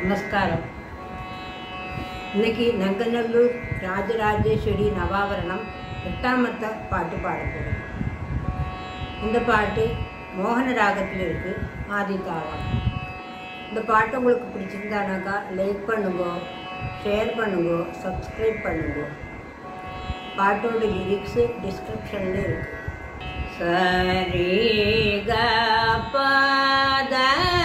நமஸ்காரம். இன்னைக்கு நங்கநல்லூர் ராஜராஜேஸ்வரி நவாவரணம் 8ஆம் பாட்டு பாட போகிறேன். இந்த பாட்டு மோகன ராகத்தில் இருக்குது, ஆதி தாளம். இந்த பாட்டு உங்களுக்கு பிடிச்சிருந்தானாக்கா லைக் பண்ணுங்க, ஷேர் பண்ணுங்க, சப்ஸ்கிரைப் பண்ணுங்க. பாட்டோட லிரிக்ஸு டிஸ்கிரிப்ஷனில் இருக்குது. சரி க பத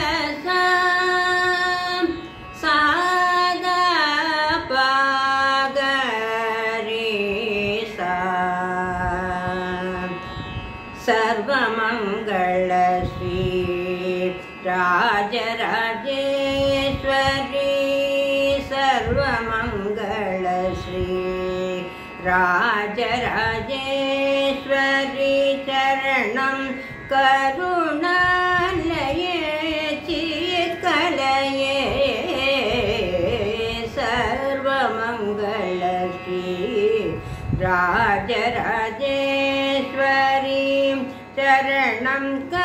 सर्वमंगल श्री राजराजेश्वरी, सर्वमंगल श्री राजराजेश्वरी चरणं करुणालये चित्कलये, सर्वमंगल श्री राजराजेश्वरी चरणं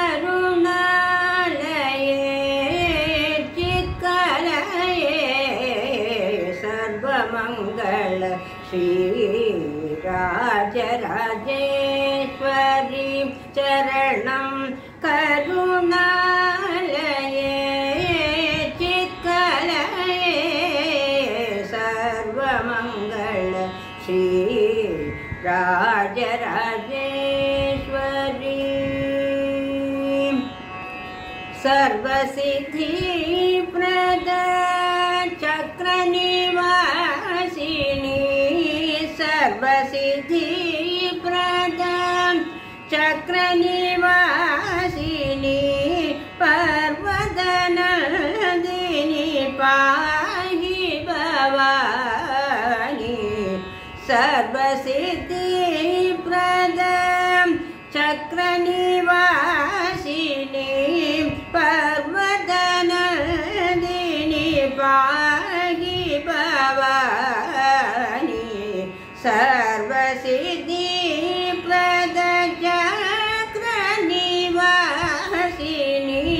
करुणालये चित्कलये, सर्वमंगल श्री राजराजेश्वरी चरणं करुणालये चित्कलये, सर्वमंगल श्री राजराजेश्वरी. सर्वसिद्धिप्रद चक्रनिवासिनी, सर्वसिद्धिप्रद चक्रनिवासिनी, पर्वतनन्दिनी पाहि भवानी, सर्वसिद्धिप्रद चक्रनिवासिनी, पर्वतनन्दिनी पाहि भवानी, सर्वसिद्धिप्रद चक्रनिवासिनी,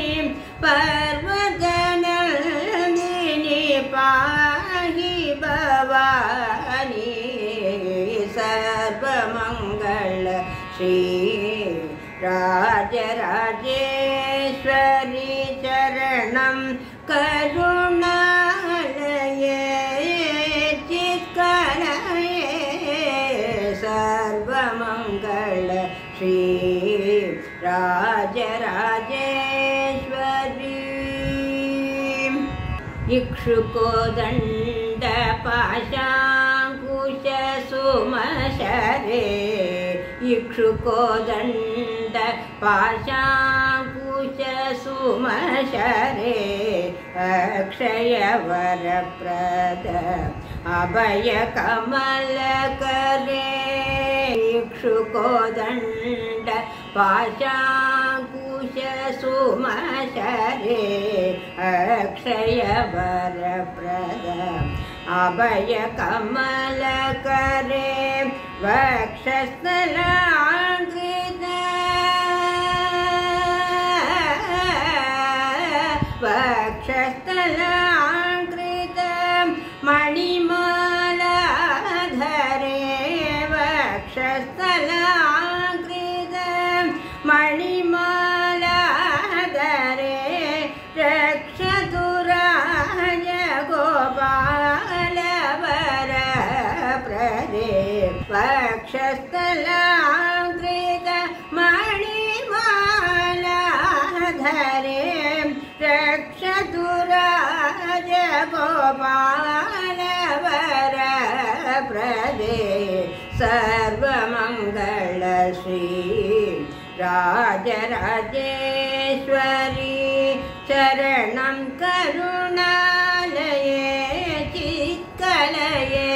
पर्वतनन्दिनी पाहि भवानी, सर्वमंगल श्री राजराजेश्वरी चरणं करुणालये चित्कलये, सर्वमंगल श्री राजराजेश्वरी. इक्षुकोदण्ड पाशाङ्कुश सुमशरे, इक्षुकोदण्ड पाशाङ्कुश सुमशरे, अक्षयवरप्रद अभयकमलकरे, इक्षुकोदण्ड पाशाङ्कुश सुमशरे, अक्षयवरप्रद अभयकमलकरे, वक्षस्थलाङ्कृत वक्षस्थलाङ्कृत मणिमालाधरे, वक्षस्थलाङ्कृत मणिमालाधरे, रक्षतु राज गोपालवरप्रदे, वक्षस्थलाङ्कृत मणिमालाधरे, रक्षतु राज गोपालवरप्रदे, सर्वमंगल श्री राजराजेश्वरी चरणं करुणालये चित्कलये,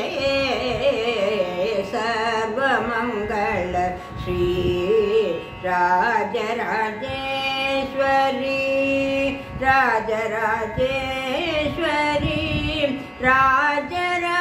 सर्वमंगल श्री राजराजेश्वरी, राजराजेश्वरी राजराजेश्वरी.